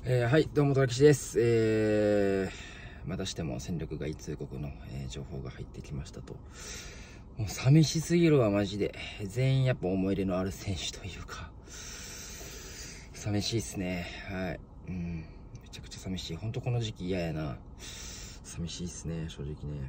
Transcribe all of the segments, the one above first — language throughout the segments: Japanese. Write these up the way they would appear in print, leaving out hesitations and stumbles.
はい、どうも、トラキシです。またしても戦力外通告の、情報が入ってきましたと。もう寂しすぎるわ、マジで。全員やっぱ思い入れのある選手というか、寂しいっすね。はい。めちゃくちゃ寂しい。ほんとこの時期嫌やな。寂しいっすね、正直ね。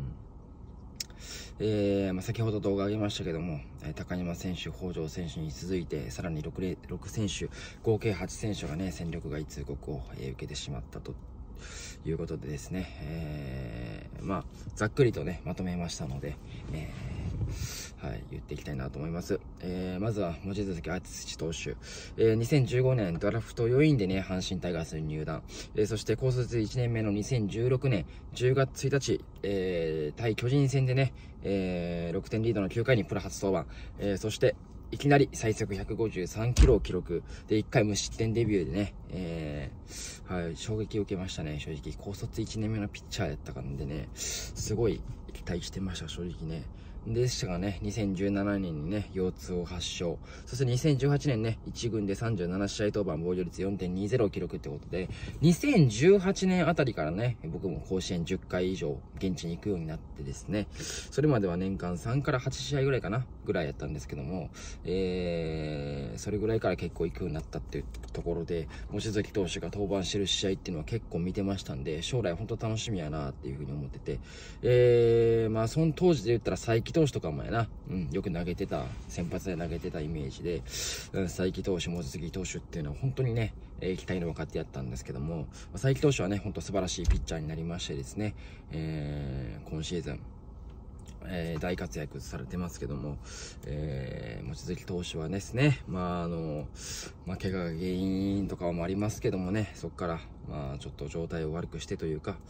先ほど動画上げましたけども、高山選手、北条選手に続いて、さらに6選手、合計8選手がね、戦力外通告を、受けてしまったということでですね、ざっくりとね、まとめましたので、はい、言っていきたいなと思います。まずは、望月敦投手。2015年ドラフト4位でね、阪神タイガースに入団。そして高卒1年目の2016年10月1日、対巨人戦でね、6点リードの9回にプロ初登板。そして、いきなり最速153キロを記録で1回無失点デビューでね、はい、衝撃を受けましたね、正直。高卒1年目のピッチャーやったからでね、すごい期待してました、正直ね。でしたがね、2017年にね、腰痛を発症。そして2018年ね、1軍で37試合登板、防御率 4.20 を記録ってことで、2018年あたりからね、僕も甲子園10回以上現地に行くようになってですね、それまでは年間3から8試合ぐらいかな、ぐらいやったんですけども、それぐらいから結構行くようになったっていうところで、望月投手が登板してる試合っていうのは結構見てましたんで、将来本当楽しみやなっていうふうに思ってて、その当時で言ったら才木投手とかもやな、よく投げてた、先発で投げてたイメージで、才木投手、望月投手っていうのは本当にね、期待の若手やったんですけども、才木投手はね、本当素晴らしいピッチャーになりましてですね、今シーズン、大活躍されてますけども、望月投手はですね、怪我が原因とかもありますけどもね、そこから、ちょっと状態を悪くしてというか、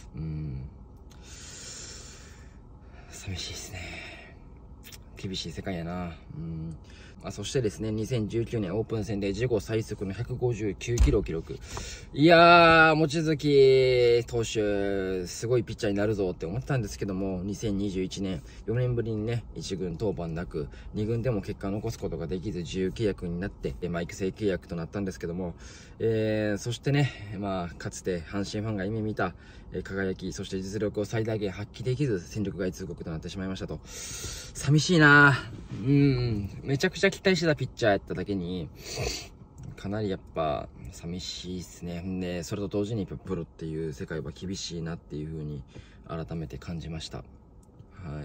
寂しいですね。厳しい世界やな。そしてですね、2019年オープン戦で自己最速の159キロを記録。いやー、望月投手、すごいピッチャーになるぞって思ったんですけども、2021年、4年ぶりにね、1軍登板なく、2軍でも結果を残すことができず、自由契約になって、育成契約となったんですけども、そしてね、かつて阪神ファンが夢見た、輝き、そして実力を最大限発揮できず、戦力外通告となってしまいましたと。寂しいな。めちゃくちゃ期待してたピッチャーやっただけに、かなりやっぱ寂しいっすね。で、それと同時にプロっていう世界は厳しいなっていう風に改めて感じました。はい。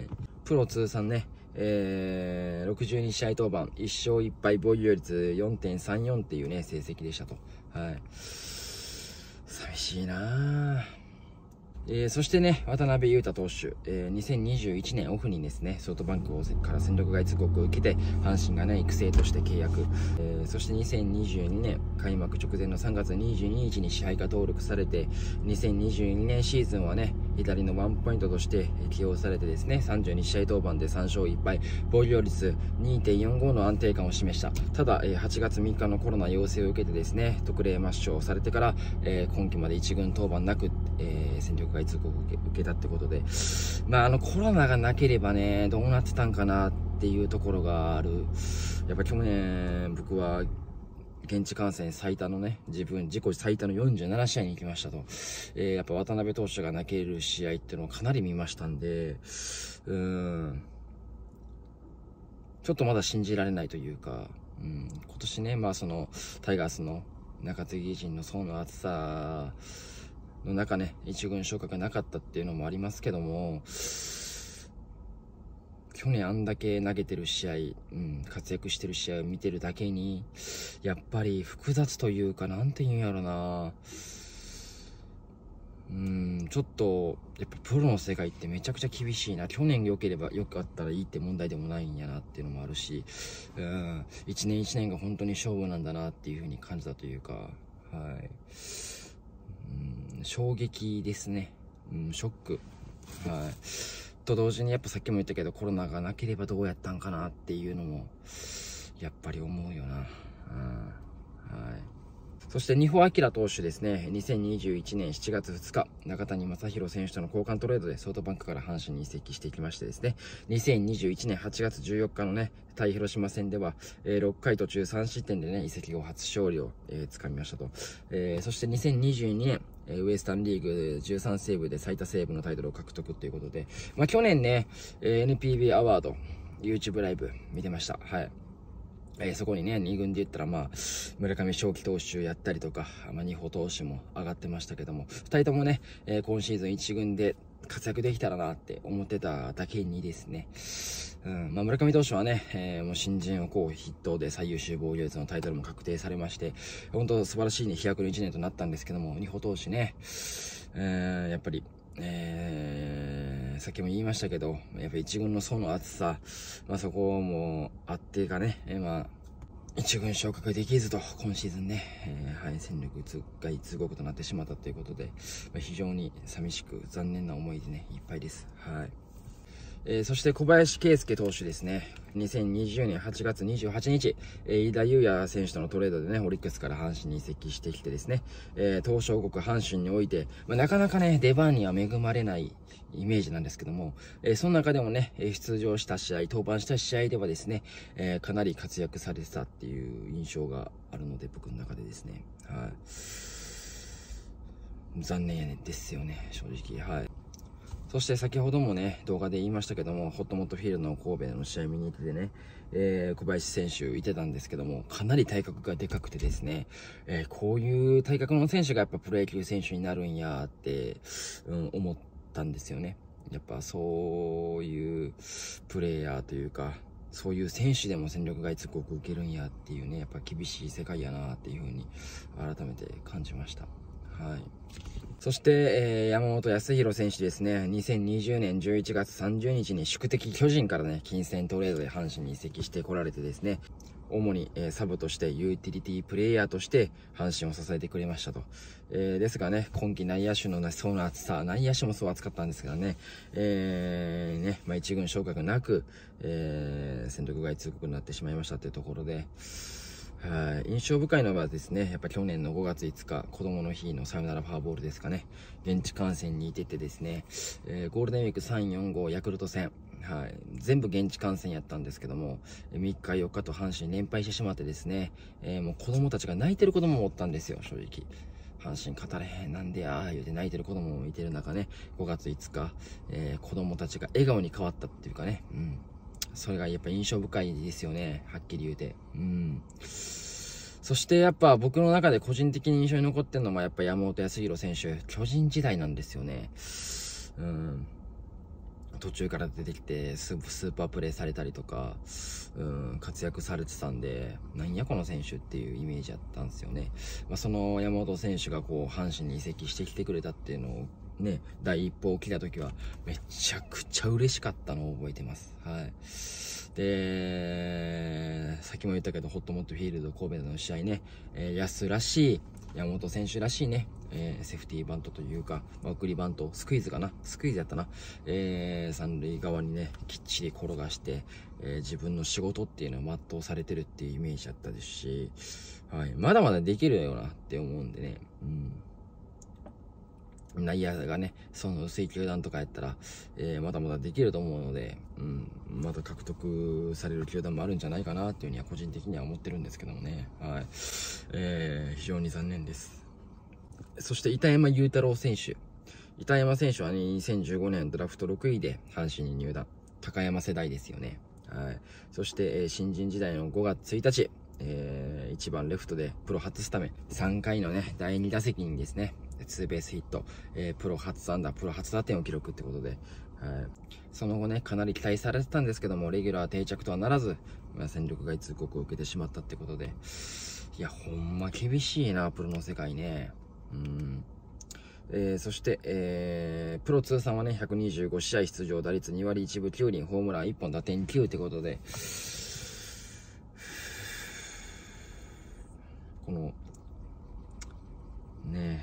プロ通算ね、62試合登板、1勝1敗、防御率 4.34 っていうね、成績でしたと。はい。寂しいなぁ。そしてね、渡辺裕太投手、2021年オフにですね、ソフトバンクから戦力外通告を受けて、阪神がね、育成として契約。そして2022年、開幕直前の3月22日に支配下登録されて、2022年シーズンはね、左のワンポイントとして起用されてですね、32試合登板で3勝1敗、防御率 2.45 の安定感を示した。ただ、8月3日のコロナ陽性を受けてですね、特例抹消されてから、今季まで1軍登板なく、戦力外通告を受けたってことで、コロナがなければね、どうなってたんかなっていうところがある。やっぱ去年、僕は、現地観戦最多のね、自己最多の47試合に行きましたと。やっぱ渡辺投手が投げる試合っていうのをかなり見ましたんで、ちょっとまだ信じられないというか、今年ね、タイガースの中継ぎ陣の層の厚さの中ね、一軍昇格がなかったっていうのもありますけども、去年あんだけ投げてる試合、活躍してる試合を見てるだけに、やっぱり複雑というか、なんて言うんやろな。ちょっと、やっぱプロの世界ってめちゃくちゃ厳しいな。去年良ければ良かったらいいって問題でもないんやなっていうのもあるし、一年一年が本当に勝負なんだなっていう風に感じたというか、はい。衝撃ですね。ショック。はい。と同時にやっぱさっきも言ったけど、コロナがなければどうやったんかなっていうのも、やっぱり思うよな。はい。 そして二保明投手ですね、2021年7月2日、中谷正宏選手との交換トレードでソフトバンクから阪神に移籍していきましてですね、2021年8月14日のね、対広島戦では、6回途中3失点でね、移籍後初勝利を、つかみましたと。そして2022年、ウエスタンリーグ13セーブで最多セーブのタイトルを獲得ということで、去年ね、NPB アワード、YouTube ライブ見てました。はい。そこにね、2軍で言ったら、村上頌樹投手やったりとか、二保投手も上がってましたけども、2人ともね、今シーズン1軍で活躍できたらなって思ってただけにですね、村上投手はね、もう新人を筆頭で最優秀防御率のタイトルも確定されまして、本当素晴らしいね、飛躍の1年となったんですけども、二保投手ね、やっぱり、さっきも言いましたけど、やっぱ一軍の層の厚さ、そこもあってかね、一軍昇格できずと、今シーズンね、戦力外通告となってしまったということで、非常に寂しく残念な思いでね、いっぱいです。はい。そして小林圭介投手ですね。2020年8月28日、飯田祐也選手とのトレードでね、オリックスから阪神に移籍してきてですね、東証国阪神において、なかなかね、出番には恵まれないイメージなんですけども、その中でもね、出場した試合、登板した試合ではですね、かなり活躍されてたっていう印象があるので、僕の中でですね、はい。残念ですよね、正直。はい。そして先ほどもね、動画で言いましたけども、ホットモットフィールドの神戸の試合見に行っててね、小林選手いてたんですけども、かなり体格がでかくてですね、こういう体格の選手がやっぱプロ野球選手になるんやって、思ったんですよね。やっぱそういうプレイヤーというか、そういう選手でも戦力外通告受けるんやっていうね、やっぱ厳しい世界やなっていう風に改めて感じました。はい。そして、山本康弘選手ですね。2020年11月30日に宿敵巨人からね、金銭トレードで阪神に移籍してこられてですね、主に、サブとしてユーティリティプレイヤーとして阪神を支えてくれましたと。ですがね、今季内野手の層の厚さ、内野手もそう厚かったんですけどね、一軍昇格なく、戦力外通告になってしまいましたというところで、印象深いのはですね、やっぱ去年の5月5日、子供の日のサヨナラフォアボールですかね。現地観戦にいててですね、ゴールデンウィーク3、4、5ヤクルト戦、全部現地観戦やったんですけども、3日4日と阪神連敗してしまってですね、もう子供たちが泣いてる子供もおったんですよ、正直。阪神勝たれへん、なんでやー言うて泣いてる子供もいてる中ね、5月5日、子供たちが笑顔に変わったっていうかね、それがやっぱ印象深いですよね。はっきり言うて。そしてやっぱ僕の中で個人的に印象に残ってるのもやっぱ山本康弘選手、巨人時代なんですよね。途中から出てきてスーパープレーされたりとか、活躍されてたんで、なんやこの選手っていうイメージだったんですよね。その山本選手がこう阪神に移籍してきてくれたっていうのをね、第一報を聞いた時はめちゃくちゃ嬉しかったのを覚えてます。はい。で、さっきも言ったけど、ホットモットフィールド神戸での試合ね、安らしい、山本選手らしいね、セーフティーバントというか、送りバント、スクイズかな、スクイズやったな、三塁側にね、きっちり転がして、自分の仕事っていうのを全うされてるっていうイメージだったですし、はい、まだまだできるよなって思うんでね、内野がね、その薄い球団とかやったら、まだまだできると思うので、また獲得される球団もあるんじゃないかなっていうふうには個人的には思ってるんですけどもね。はい。非常に残念です。そして板山裕太郎選手。板山選手はね、2015年ドラフト6位で阪神に入団。高山世代ですよね。はい。そして、新人時代の5月1日、1番レフトでプロ初スタメン。3回のね、第2打席にですね、ツーベースヒット、プロ初安打、プロ初打点を記録ってことで、その後ね、かなり期待されてたんですけども、レギュラー定着とはならず、戦力外通告を受けてしまったってことで、いや、ほんま厳しいな、プロの世界ね。そして、プロ通算はね、125試合出場、打率2割1分9厘、ホームラン1本、打点9ってことで、この、ね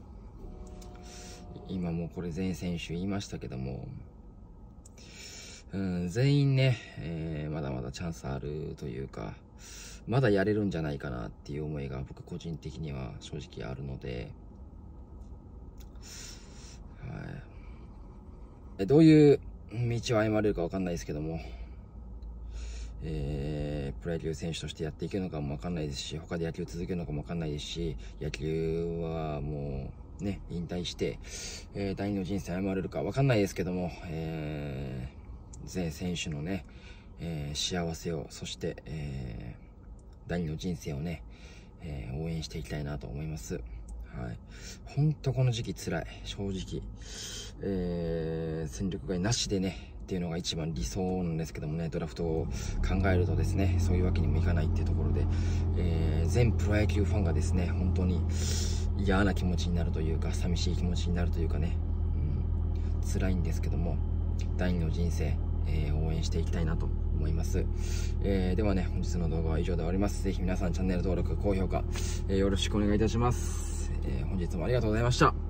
今もうこれ全選手言いましたけども、 全員ね、まだまだチャンスあるというか、まだやれるんじゃないかなっていう思いが僕個人的には正直あるので、はい、どういう道を歩まれるか分かんないですけども、プロ野球選手としてやっていけるのかも分かんないですし、他で野球続けるのかも分かんないですし、野球はもうね引退して、第二の人生歩まれるか分かんないですけども、全選手のね、幸せを、そして、第二の人生をね、応援していきたいなと思います。はい。本当この時期辛い。正直。戦力外なしでね、っていうのが一番理想なんですけどもね、ドラフトを考えるとですね、そういうわけにもいかないっていうところで、全プロ野球ファンがですね、本当に嫌な気持ちになるというか、寂しい気持ちになるというかね、辛いんですけども、第二の人生、応援していきたいなと思います。ではね、本日の動画は以上で終わります。ぜひ皆さんチャンネル登録、高評価、よろしくお願いいたします。本日もありがとうございました。